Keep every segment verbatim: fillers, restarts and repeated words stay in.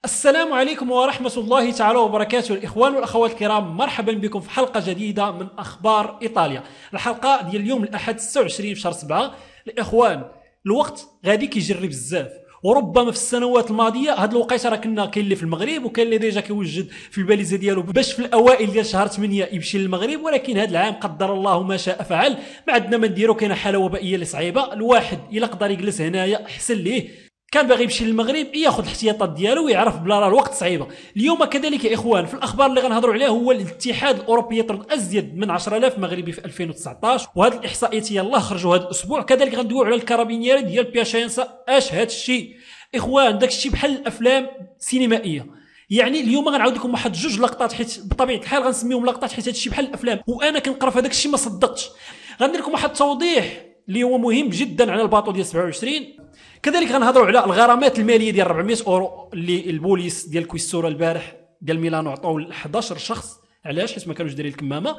السلام عليكم ورحمة الله تعالى وبركاته. الإخوان والأخوات الكرام، مرحبا بكم في حلقة جديدة من أخبار إيطاليا. الحلقة ديال اليوم الأحد ستة وعشرين في شهر سبعة. الإخوان الوقت غادي كيجري بزاف، وربما في السنوات الماضيه هذا الوقيته راه كنا كاين اللي في المغرب وكاين اللي ديجا كيوجد في الباليزه ديالو باش في الاوائل ديال شهر ثمانية يمشي للمغرب، ولكن هذا العام قدر الله ما شاء فعل. ما عندنا ما نديرو، كاينه حاله وبائيه اللي صعيبه. الواحد الا قدر يجلس هنايا احسن ليه، كان باغي يمشي للمغرب ياخذ الاحتياطات ديالو ويعرف بلا راه الوقت صعيبه. اليوم كذلك يا اخوان في الاخبار اللي غنهضروا عليها هو الاتحاد الاوروبي يطرد ازيد من عشرة آلاف مغربي في ألفين وتسعطاش، وهذه الاحصائيات يلاه خرجوا هذا الاسبوع. كذلك غندويو على الكارابينيري ديال بياشينسا. اش هذا الشيء اخوان؟ داك الشيء بحال الافلام سينمائيه. يعني اليوم غنعاود لكم واحد جوج لقطات، حيت بطبيعه الحال غنسميهم لقطات حيت هذا الشيء بحال الافلام، وانا كنقرا في هذاك الشيء ما صدقتش. غندير لكم واحد التوضيح اللي هو مهم جدا على الباطو ديال سبعة وعشرين. كذلك غنهضروا على الغرامات الماليه ديال أربعمية اورو اللي البوليس ديال كويستورا البارح ديال ميلانو عطاو ل إحدى عشر شخص. علاش؟ حيت ما كانوش دايرين الكمامه.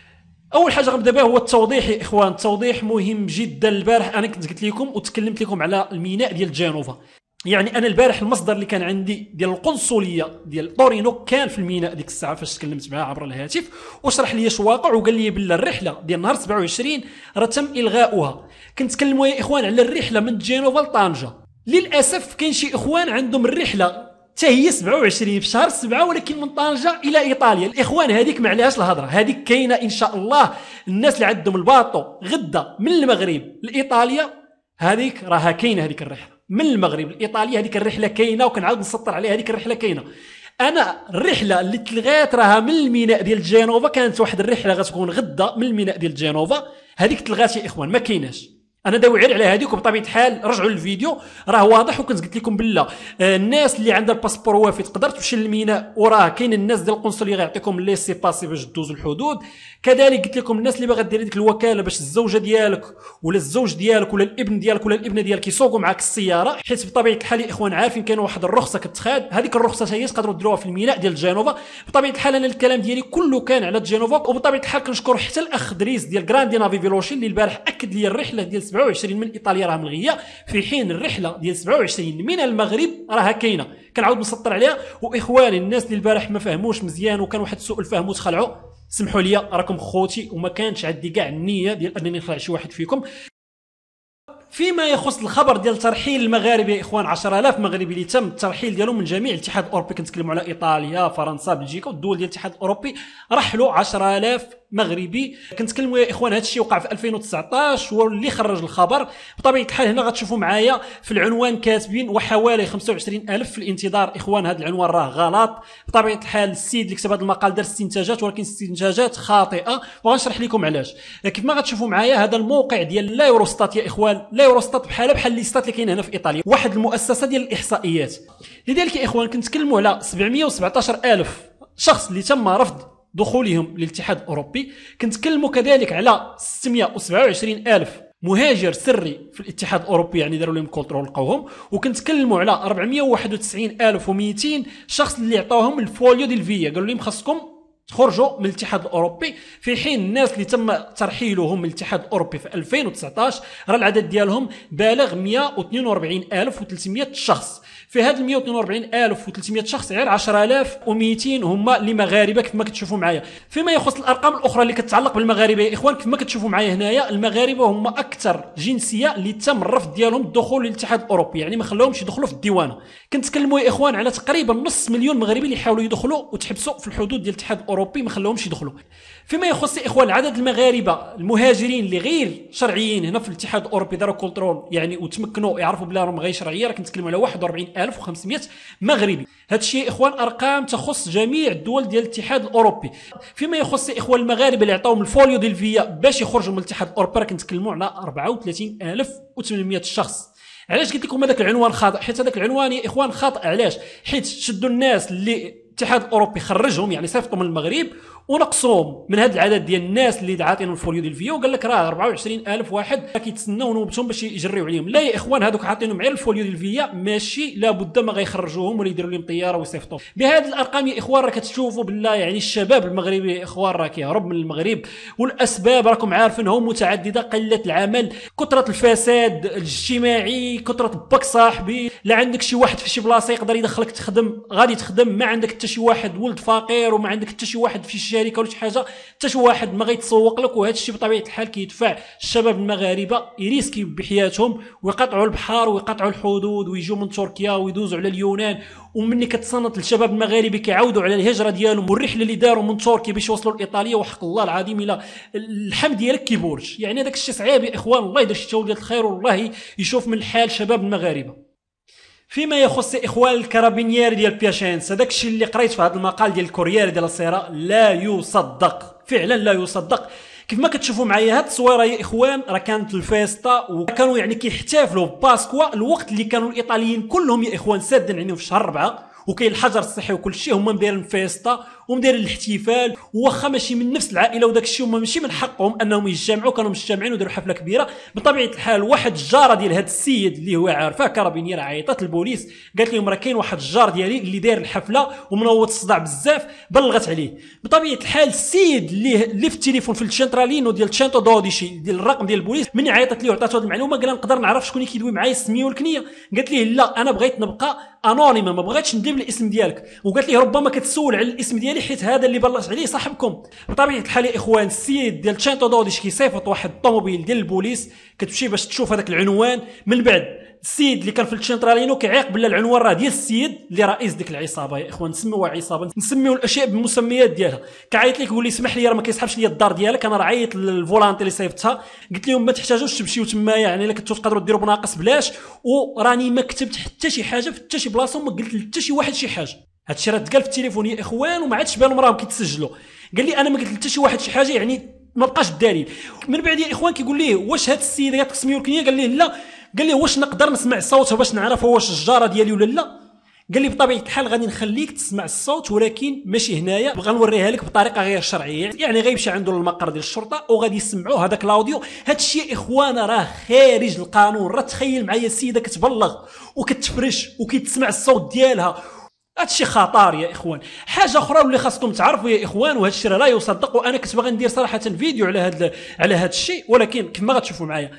اول حاجه غنبدا بها هو التوضيح يا اخوان. التوضيح مهم جدا. البارح انا كنت قلت لكم وتكلمت لكم على الميناء ديال جينوفا. يعني انا البارح المصدر اللي كان عندي ديال القنصليه ديال طورينو كان في الميناء ديك الساعه فاش تكلمت معاه عبر الهاتف، وشرح لي اش واقع، وقال لي بلا الرحله ديال نهار سبعة وعشرين راه تم الغاؤها. كنتكلموا يا اخوان على الرحله من جينوفا لطنجه. للاسف كاين شي اخوان عندهم الرحله حتى هي سبعة وعشرين في شهر سبعة، ولكن من طنجه الى ايطاليا. الاخوان هذيك ما عليهاش الهضره، هذيك كاينه ان شاء الله. الناس اللي عندهم الباطو غدا من المغرب لايطاليا هذيك راها كاينه، هذيك الرحله من المغرب لايطاليا هذيك الرحله كاينه، وكنعاود نسطر عليها هذيك الرحله كاينه. انا الرحله اللي تلغات راها من الميناء ديال جينوفا. كانت واحد الرحله غتكون غدا من الميناء ديال جينوفا، هذيك تلغات يا اخوان، ما كايناش. انا داوي غير على هذيك، وبطبيعه الحال رجعوا للفيديو راه واضح. وكنت قلت لكم بالله آه الناس اللي عندها الباسبور وافي تقدر تمشي للميناء، وراه كاين الناس ديال القنصليه غيعطيكم لي سي باسي باش دوزوا الحدود. كذلك قلت لكم الناس اللي باغا دير ديك الوكاله باش الزوجه ديالك ولا الزوج ديالك ولا الابن ديالك ولا الابنه ديالك يسوقوا معاك السياره، حيت بطبيعه الحال يا اخوان عارفين كاين واحد الرخصه كتخاد. هذيك الرخصه هي تقدروا ديروها في الميناء ديال جينوفا. بطبيعه الحال انا الكلام ديالي كله كان على جينوفا، وبطبيعه الحال كنشكر حتى الاخ دريس ديال غراندي نافي فيلوشي اللي البارح اكد لي الرحله ديال سبعة وعشرين من ايطاليا راه ملغيه، في حين الرحله ديال سبعة وعشرين من المغرب راها كاينه. كنعاود نسطر عليها. واخواني الناس اللي البارح ما فهموش مزيان وكان واحد سوء الفهم وتخلعوا، سمحوا لي راكم خوتي وما كانش عندي كاع النيه ديال انني نخلع شي واحد فيكم. فيما يخص الخبر ديال ترحيل المغاربه يا اخوان، عشرة آلاف مغربي اللي تم الترحيل ديالهم من جميع الاتحاد الاوروبي. كنتكلموا على ايطاليا، فرنسا، بلجيكا والدول ديال الاتحاد الاوروبي. رحلوا عشرة آلاف مغربي. كنتكلموا يا اخوان هذا الشيء وقع في ألفين وتسعطاش، واللي خرج الخبر بطبيعه الحال هنا غتشوفوا معايا في العنوان كاتبين وحوالي خمسة وعشرين ألف في الانتظار. اخوان هذا العنوان راه غلط. بطبيعه الحال السيد اللي كتب هذا المقال دار استنتاجات، ولكن استنتاجات خاطئه، وغنشرح لكم علاش. كيف ما غتشوفوا معايا هذا الموقع ديال لا يوروستات يا اخوان. لا يوروستات بحال بحال ليستات اللي كاين هنا في ايطاليا، واحد المؤسسه ديال الاحصائيات. لذلك يا اخوان كنتكلموا على سبعمية وسبعطاش ألف شخص اللي تم رفض دخولهم للاتحاد الاوروبي. كنتكلموا كذلك على ستمية وسبعة وعشرين ألف مهاجر سري في الاتحاد الاوروبي، يعني داروا لهم كونترول لقاوهم. وكنتكلموا على أربعمية وواحد وتسعين ألف ومئتين شخص اللي عطاوهم الفوليو ديال فيا، قالوا لهم خاصكم تخرجوا من الاتحاد الاوروبي. في حين الناس اللي تم ترحيلهم من الاتحاد الاوروبي في ألفين وتسعطاش راه العدد ديالهم بالغ مية واثنين وأربعين ألف وثلاثمية شخص. في هاد مية واثنين وأربعين ألف وثلاثمية شخص غير عشرة آلاف ومئتين هما اللي مغاربه كما كتشوفوا معايا. فيما يخص الارقام الاخرى اللي كتتعلق بالمغاربه يا اخوان، كما كتشوفوا معايا هنايا المغاربه هما اكثر جنسيه اللي تم الرفض ديالهم الدخول للاتحاد الاوروبي، يعني ما خلاوهمش يدخلوا في الديوانه. كنتكلموا يا اخوان على تقريبا نص مليون مغربي اللي حاولوا يدخلوا وتحبسوا في الحدود ديال الاتحاد الاوروبي، ما خلاوهمش يدخلوا. فيما يخص يا اخوان عدد المغاربه المهاجرين اللي غير شرعيين هنا في الاتحاد الاوروبي داروا كونترول يعني وتمكنوا يعرفوا بلا راهم غير شرعيه، راه كنتكلموا على واحد وأربعين ألف وخمسمية مغربي. هذا الشيء اخوان ارقام تخص جميع الدول ديال الاتحاد الاوروبي. فيما يخص يا اخوان المغاربه اللي عطاوهم الفوليو ديال فيا باش يخرجوا من الاتحاد الاوروبي راه كنتكلموا على أربعة وثلاثين ألف وثمانمية شخص. علاش قلت لكم هذاك العنوان خاطئ؟ حيت هذاك العنوان يا اخوان خاطئ. علاش؟ حيت شدوا الناس اللي الاتحاد الاوروبي خرجهم يعني صيفطوا من المغرب، ونقصهم من هذا العدد ديال الناس اللي عاطينهم الفوليو ديال الفيو، وقال لك راه أربعة وعشرين ألف واحد كيتسناو نوبتهم باش يجريو عليهم. لا يا اخوان، هذوك عاطينهم غير الفوليو ديال الفيا، ماشي لابد ما غيخرجوهم ولا يديروا لهم طياره ويصيفطوهم. بهذه الارقام يا اخوان راه كتشوفوا بالله يعني الشباب المغربي يا اخوان راه كيهرب من المغرب، والاسباب راكم عارفينهم متعدده: قله العمل، كثره الفساد الاجتماعي، كثره باك صاحبي، لا عندك شي واحد في شي بلاصه يقدر يدخلك تخدم غادي تخدم، ما عندك حتى شي واحد ولد فقير، وما عندك حتى شي واحد في شي شركه ولا شي حاجه، حتى شي واحد ما غيتسوق لك. وهذا الشيء بطبيعه الحال كيدفع الشباب المغاربه يريسكي بحياتهم ويقطعوا البحر ويقطعوا الحدود ويجوا من تركيا ويدوزوا على اليونان. ومني كتصنت الشباب المغاربي كيعاودوا على الهجره ديالهم والرحله اللي داروا من تركيا باش يوصلوا لايطاليا، وحق الله العظيم الا الحمد ديالك كيبورج. يعني هذاك الشيء صعيب يا اخوان، الله يدير شي توليه الخير والله يشوف من حال شباب المغاربه. فيما يخص اخوان الكارابينيير ديال بياشينس، هذاك الشيء اللي قريت في هذا المقال ديال الكوريير ديال السيره لا يصدق، فعلا لا يصدق. كيف ما كتشوفوا معايا هاد التصويره يا اخوان راه كانت الفيستا وكانوا يعني كيحتفلوا بباسكوا، الوقت اللي كانوا الايطاليين كلهم يا اخوان سادين عينيهم في شهر أربعة وكاين الحجر الصحي وكل شيء، هما مدايرين فيستا ومدايرين الاحتفال، واخا ماشي من نفس العائله وداك الشيء هما ماشي من حقهم انهم يتجمعوا، كانوا مجتمعين وداروا حفله كبيره. بطبيعه الحال واحد الجاره ديال هذا السيد اللي هو عارفاه كارابينير عيطت للبوليس قالت لهم راه كاين واحد الجار ديالي اللي داير الحفله ومنوض الصداع بزاف، بلغت عليه. بطبيعه الحال السيد اللي اللي في التليفون في الشنترالينو ديال تشانتو دوديشي ديال الرقم ديال البوليس، من عيطت ليه وعطاتو هذه المعلومه قال نقدر نعرف شكون اللي كيدوي معايا السميه والكنيه؟ قالت ليه لا انا بغيت نبقى انونيما، ما بغيتش ندير الاسم ديالك. وقالت ليه ربما كتسول على الاسم ديالي حيت هذا اللي بلغت عليه صاحبكم. بطبيعه الحال يا اخوان السيد ديال تشانتو دوديش كيصيفط واحد الطوموبيل ديال البوليس، كتمشي باش تشوف هذاك العنوان. من بعد السيد اللي كان في الشنترالينو كيعيق بلا العنوان راه ديال السيد اللي رئيس ديك العصابه. يا اخوان نسميوها عصابه، نسميو الاشياء بالمسميات ديالها. كيعيط لك يقول لي اسمح لي راه ما كيسحبش لي الدار ديالك، انا راه عيط للفولانتي اللي صيفطها، قلت لهم ما تحتاجوش تمشيو تما، يعني الا كنتو تقدروا ديروا بناقص بلاش، وراني ما كتبت حتى شي حاجه في حتى شي بلاصه وما قلت حتى شي واحد شي حاجه. هادشي راه تقال في التليفون يا اخوان وما عادش بالهم راهم كيتسجلوا. قال لي انا ما قلت حتى شي واحد شي حاجه، يعني ما بقاش الدليل. من بعد يا اخوان كيقول ليه واش هاد السيد قالت سميو الكنيه؟ قال ليه لا. قال لي واش نقدر نسمع صوتها باش نعرف واش الجاره ديالي ولا لا؟ قال لي بطبيعه الحال غادي نخليك تسمع الصوت ولكن ماشي هنايا، بغا نوريها لك بطريقه غير شرعيه. يعني غيمشي عنده للمقر ديال الشرطه وغادي يسمعوه هذاك الاوديو. هذا الشيء اخوان راه خارج القانون. راه تخيل معايا السيده كتبلغ وكتفرش وكيتسمع الصوت ديالها، هادشي خطر يا اخوان. حاجه اخرى واللي خاصكم تعرفوا يا اخوان، وهذا الشيء لا يصدق، وانا كنت باغي ندير صراحه فيديو على هذا على هذا الشيء، ولكن كيف ما غتشوفوا معايا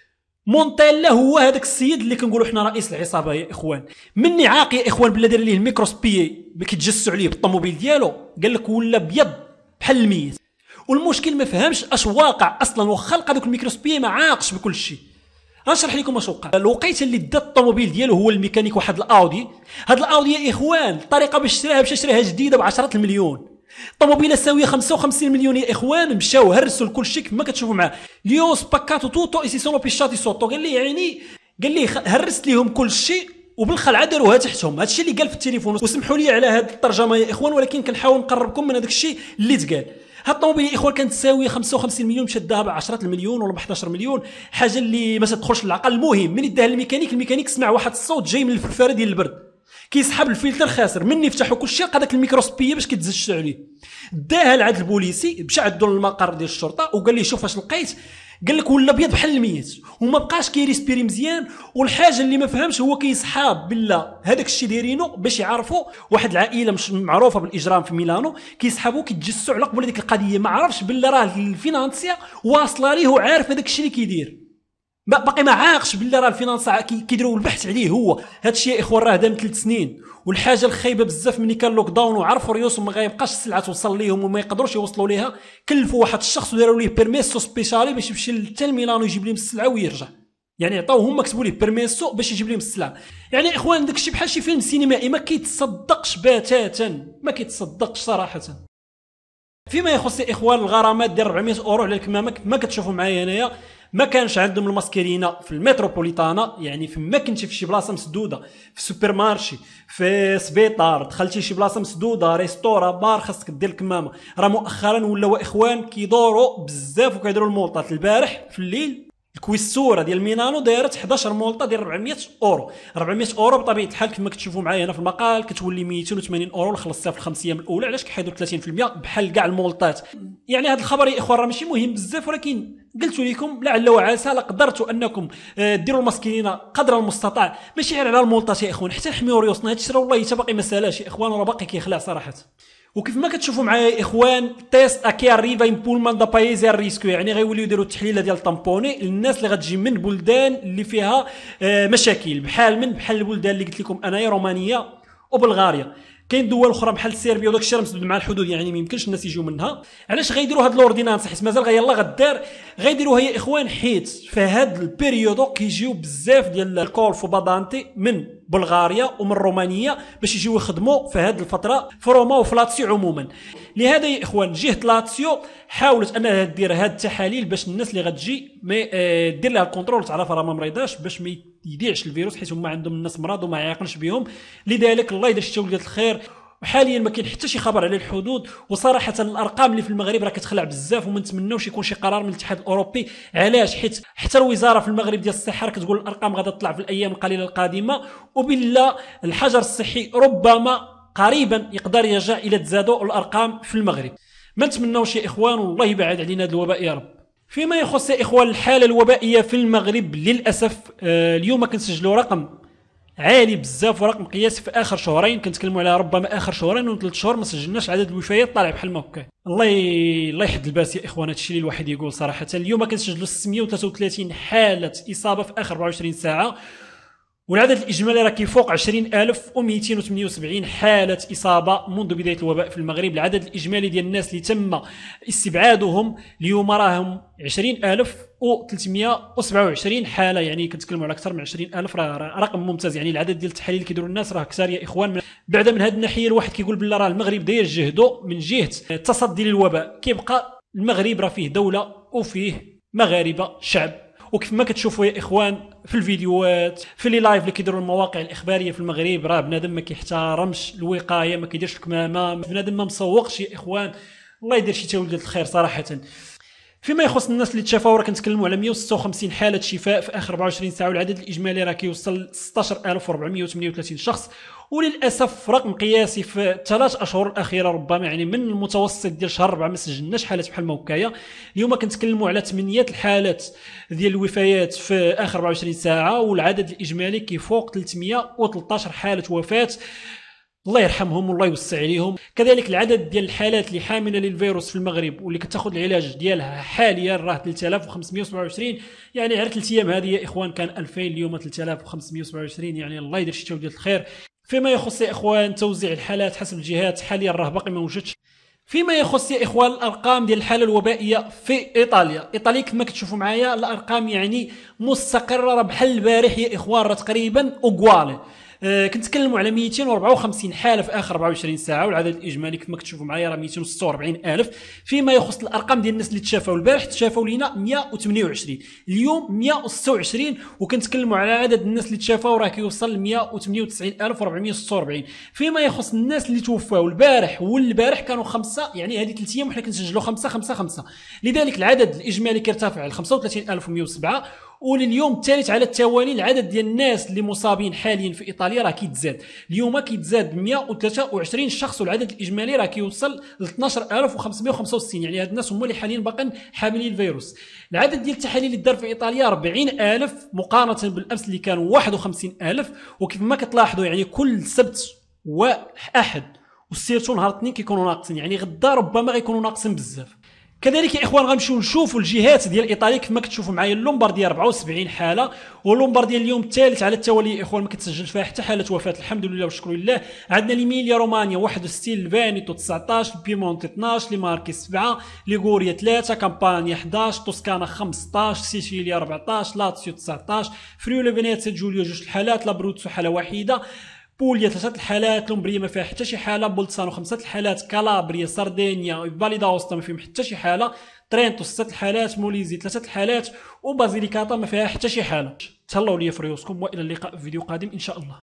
مونتيلا هو هذاك السيد اللي كنقولوا حنا رئيس العصابه يا اخوان. مني عاق يا اخوان بلا دار ليه الميكروسبي كيتجسوا عليه بالطوموبيل ديالو، قال لك ولا بيض بحال الميت. والمشكل ما فهمش اش واقع اصلا، واخا لقى دوك الميكروسبي ما عاقش بكل شيء. غنشرح لكم اش وقع. الوقيته اللي دا الطوموبيل ديالو هو الميكانيك واحد الاودي، هاد الاودي يا اخوان الطريقه باش شراها باش شراها جديده ب عشرة المليون. طوموبيله ساويه خمسة وخمسين مليون يا اخوان، مشاو هرسوا لكل شيء كما كتشوفوا معاه. ليو سباكاتو توتو اي سي سونو بيشاتي سوتو. قال لي يعني قال لي هرست ليهم كل شيء وبالخلعه داروها تحتهم. هادشي اللي قال في التليفون. وسمحوا لي على هذه الترجمه يا اخوان، ولكن كنحاول نقربكم من هذاك الشيء اللي تقال. هاد الطوموبيل يا اخوان كانت تساوي خمسة وخمسين مليون، مشات داها ب عشرة المليون ولا ب احد عشر مليون، حاجه اللي ما تدخلش للعقل. المهم من يداها الميكانيك، الميكانيك سمع واحد الصوت جاي من الفلفاره ديال البرد، كيسحب الفلتر خاسر. من يفتحوا كل شيء لقى داك الميكروسبيه باش كيتزجش عليه. داها لعند البوليسي، مشى عندو للمقر ديال الشرطه وقال لي شوف اش لقيت. قال لك ولا بيض بحال الميت وما بقاش كيريسبيري مزيان. والحاجه اللي ما فهمش هو كيسحاب بالله هذاك الشيء دايرينو باش يعرفوا واحد العائله مش معروفه بالاجرام في ميلانو، كيسحبوا كيتجسوا على قبل ديك القضيه. ما عرفش بالله راه الفينانسيا واصله ليه وعارف هذاك الشيء اللي كيدير، باقي ما عاقش بالله راه الفينانسا كيديروا البحث عليه هو. هذا الشيء يا اخوان راه دام ثلاث سنين. والحاجه الخايبه بزاف ملي كان لوك داون وعرفوا ريوسهم ما غيبقاش السلعه توصل ليهم وما يقدروش يوصلوا ليها، كلفوا واحد الشخص وداروا ليه بيرميسو سبيشالي باش يمشي حتى لميلانو يجيب لهم السلعه ويرجع. يعني عطاو هما كتبوا ليه بيرميسو باش يجيب لهم السلعه. يعني يا اخوان داك الشيء بحال شي فيلم سينمائي ما كيتصدقش بتاتا، ما كيتصدقش صراحه. فيما يخص اخوان الغرامات ديال أربعمائة اورو على الكمامه ما كتشوفوا معايا هنايا، ما كانش عندهم الماسكيرينا في المتروبوليتانا. يعني فما كنتي في شي بلاصه مسدوده، في سوبر مارشي، في سبيطار، دخلتي شي بلاصه مسدوده، ريستورا، بار، خاصك دير الكمامه. راه مؤخرا ولاو اخوان كيدوروا بزاف وكيديروا المولطات. البارح في الليل الكويستورا ديال ميلانو دايره حداش مولطه ديال أربعمية اورو. أربعمية اورو بطبيعه الحال كما كتشوفوا معايا هنا في المقال كتولي مئتين وثمانين اورو اللي خلصتها في الخمس ايام الاولى. علاش كيحيدوا ثلاثين بالمئة بحال كاع المولطات؟ يعني هذا الخبر يا اخوان راه ماشي مهم بزاف، ولكن قلت لكم لعل وعسى لقدرتوا انكم ديروا المسكينين قدر المستطاع، ماشي غير على المولطات يا اخوان، حتى نحميو ريوسنا. هادشي راه والله حتى باقي ما سالاش يا اخوان، راه باقي كيخلع صراحه. وكيف ما كتشوفوا معايا يا اخوان تيست اكي اريفا ان بولمان دا بايزي ريسكو، يعني غيوليو يديروا التحليله ديال طامبوني للناس اللي غتجي من بلدان اللي فيها مشاكل، بحال من بحال البلدان اللي قلت لكم انايا رومانيا وبلغاريا. كاين دول اخرى بحال سيربيا وداك الشيء راه مسدود مع الحدود، يعني ما يمكنش الناس يجيو منها. علاش غيديروا هاد الاوردينانس؟ حيت مازال غيلا غدار غيديروها يا اخوان، حيت في هاد البيريودو كيجيو بزاف ديال الكولف وبادانتي من بلغاريا ومن رومانيا باش يجيو يخدموا في هاد الفتره في روما وفي لاتسيو عموما. لهذا يا اخوان جهه لاتسيو حاولت انها دير هاد التحاليل باش الناس اللي غتجي ما دير لها الكونترول تعرف راه ما مريضاش، باش ما يديعش الفيروس، حيت هما عندهم الناس مرض وما يعقلش بهم. لذلك الله يدير شي ولاد الخير. وحاليا ما كاين حتى شي خبر على الحدود، وصراحه الارقام اللي في المغرب راه كتخلع بزاف، وما نتمناوش يكون شي قرار من الاتحاد الاوروبي. علاش؟ حيت حتى الوزاره في المغرب ديال الصحه كتقول الارقام غادا تطلع في الايام القليله القادمه، وبالله الحجر الصحي ربما قريبا يقدر يرجع الى تزادوا الارقام في المغرب. ما نتمناوش يا اخوان، والله يبعد علينا هذا الوباء يا رب. فيما يخص يا اخوان الحاله الوبائيه في المغرب للاسف آه اليوم كنسجلوا رقم عالي بزاف ورقم قياسي في اخر شهرين، كنتكلموا على ربما اخر شهرين وثلاث شهور ما سجلناش عدد الوفيات طالع بحال ما هكا. الله ي... الله يحد الباس يا اخوان، هادشي اللي الواحد يقول صراحه. اليوم كنسجلوا ستمية وثلاثة وثلاثين حاله اصابه في اخر أربعة وعشرين ساعه، والعدد الاجمالي راه كيفوق عشرين ألف ومئتين وثمانية وسبعين حاله اصابه منذ بدايه الوباء في المغرب. العدد الاجمالي ديال الناس اللي تم استبعادهم اليوم راهم عشرين ألف وثلاثمية وسبعة وعشرين حاله، يعني كنتكلموا على اكثر من عشرين ألف، راه رقم ممتاز. يعني العدد ديال التحاليل اللي كيديروا الناس راه كثار يا اخوان. من بعد من هذه الناحيه الواحد كيقول بالله راه المغرب داير جهده من جهه التصدي للوباء. كيبقى المغرب راه فيه دوله وفيه مغاربه شعب، وكيف ما كتشوفوا يا اخوان في الفيديوهات في لي لايف اللي كيديروا المواقع الاخباريه في المغرب، راه بنادم ما كيحترمش الوقايه، ما كيديرش الكمامه، بنادم ما مسوقش يا اخوان. الله يدير شي تولد الخير صراحه. فيما يخص الناس اللي تشافوا راه كنتكلموا على مئة وستة وخمسين حاله شفاء في اخر أربعة وعشرين ساعه، والعدد الاجمالي راه كيوصل ل ستة عشر ألف وأربعمية وثمانية وثلاثين شخص. وللاسف رقم قياسي في الثلاث اشهر الاخيره ربما يعني من المتوسط ديال شهر أربعة ما سجلناش حالات بحال ما هكايا. اليوم كنتكلموا على ثمانية الحالات ديال الوفيات في اخر أربعة وعشرين ساعه، والعدد الاجمالي كيفوق ثلاثمية وثلاثة عشر حاله وفاه. الله يرحمهم والله يوسع عليهم. كذلك العدد ديال الحالات اللي حامله للفيروس في المغرب واللي كتاخذ العلاج ديالها حاليا راه ثلاثة آلاف وخمسمية وسبعة وعشرين، يعني على ثلاث ايام هذه يا اخوان كان ألفين، اليوم ثلاثة آلاف وخمسمية وسبعة وعشرين، يعني الله يدير شي ديال الخير. فيما يخص يا اخوان توزيع الحالات حسب الجهات حاليا راه باقي ما وجدش. فيما يخص يا اخوان الارقام ديال الحاله الوبائيه في ايطاليا، ايطاليا كما كتشوفوا معايا الارقام يعني مستقره، راه بحال البارح يا اخوان راه تقريبا اوغوالي. أه كنتكلموا على مئتين وأربعة وخمسين حاله في اخر أربعة وعشرين ساعه، والعدد الاجمالي كما كتشوفوا معايا راه مئتين وستة وأربعين ألف. فيما يخص الارقام ديال الناس اللي تشافوا البارح تشافوا لينا مئة وثمانية وعشرين، اليوم مئة وستة وعشرين، وكنتكلموا على عدد الناس اللي تشافوا راه كيوصل ل مئة وثمانية وتسعين ألف وأربعمية وستة وأربعين. فيما يخص الناس اللي توفاوا البارح والبارح كانوا خمسه، يعني هذه ثلاث ايام وحنا كنسجلوا خمسه خمسه خمسه، لذلك العدد الاجمالي كيرتفع ل خمسة وثلاثين ألف ومئة وسبعة. ولليوم الثالث على التوالي العدد ديال الناس اللي مصابين حاليا في ايطاليا راه كيتزاد، اليوم كيتزاد مئة وثلاثة وعشرين شخص، والعدد الاجمالي راه كيوصل ل اثناش ألف وخمسمية وخمسة وستين، يعني هاد الناس هما اللي حاليا باقين حاملين الفيروس. العدد ديال التحاليل اللي دار في ايطاليا أربعين ألف مقارنه بالامس اللي كانوا واحد وخمسين ألف. وكيف ما كتلاحظوا يعني كل سبت واحد وسيرتو نهار الاثنين كيكونوا ناقصين، يعني غدا ربما غيكونوا ناقصين بزاف. كذلك يا اخوان غنمشيو نشوفوا الجهات ديال ايطاليا كما كتشوفوا معايا. اللومبارديا أربعة وسبعين حاله، واللومبارديا اليوم الثالث على التوالي يا اخوان ما كتسجلش فيها حتى حاله وفاه الحمد لله والشكر لله. عندنا ليميليا رومانيا واحد وستين، الفانيتو تسعطاش، البيمونت اثناش، لي ماركي سبعة، ليغوريا ثلاثة، كامبانيا حداش، توسكانا خمسطاش، سيسيليا أربعطاش، لاتسيو تسعطاش، فريولي فينيتسيا جوليو جوج الحالات، لابروتسو حاله واحده، بوليا ثلاثه الحالات، لومبريا ما فيها حتى شي حاله، بولتسانو خمسه الحالات، كالابريا ساردينيا فاليداوستا ما فيهم حتى شي حاله، ترينتو سته الحالات، موليزي ثلاثه الحالات، وبازيليكاتا ما فيها حتى شي حاله. تهلاو ليا في ريوسكم، والى اللقاء في فيديو قادم ان شاء الله.